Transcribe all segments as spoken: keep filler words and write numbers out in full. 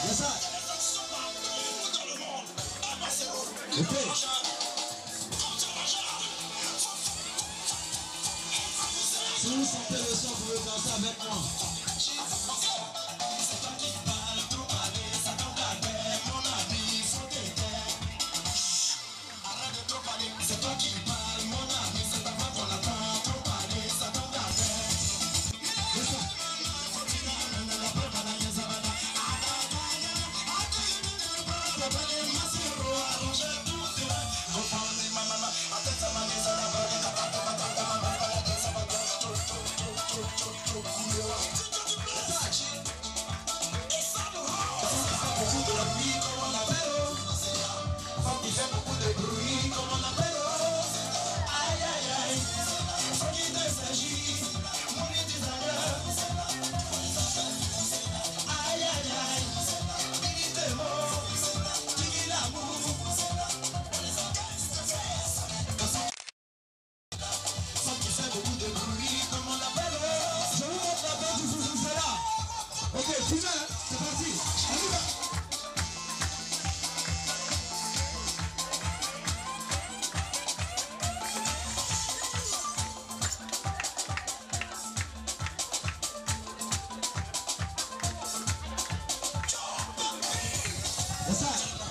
C'est ça. Ok. Si vous sentez le son, vous pouvez danser avec moi. C'est toi qui parles, mon ami, c'est ta voix qu'on attend, trop parler, ça t'en garde. C'est ça. Ok, tu viens, c'est parti. On y va. C'est ça.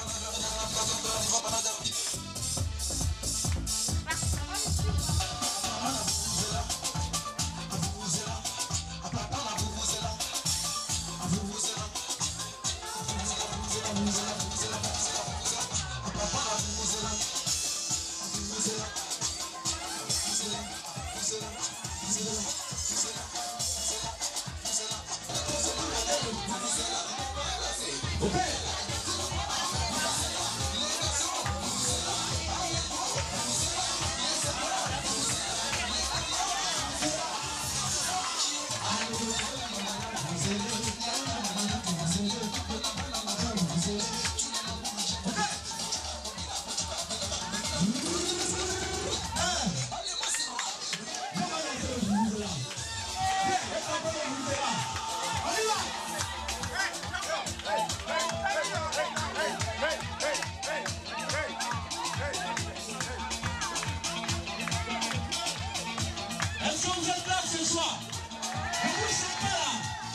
Est-ce que vous êtes là ce soir? Vous chantez là?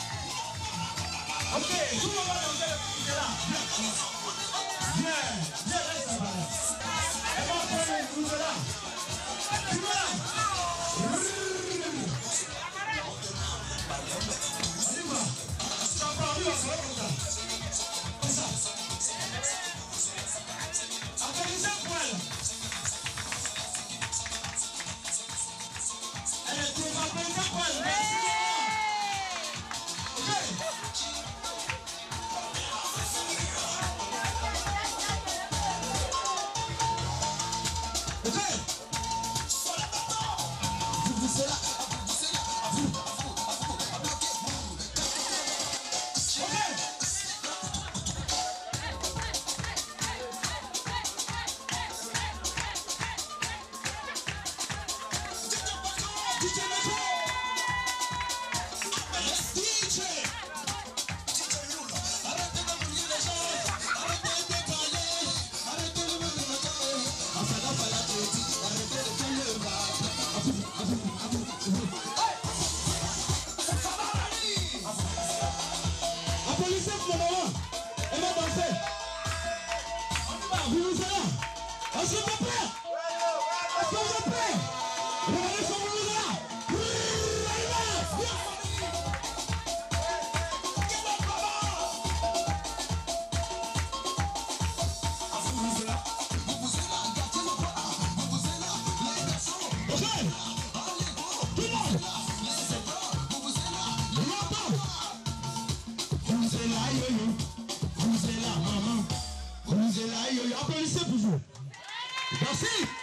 Ok, tout le monde est là. Bien, bien, reste là. Et moi, après, vous êtes là. Tu es là? Allez, va. Tu as parlé, on se va comme ça. C'est ça. Applaudissez pour elle. Elle est trop applaudissez pour elle. Merci. Ok. Ok. Vous vous êtes là. Applaudissez pour le moment. Elle va danser. Vous vous êtes là. Est-ce que vous êtes prêts? Est-ce que vous êtes prêts? Regardez comment vous êtes là. Vous êtes là, maman. Vous êtes là, applaudissez pour vous. Merci.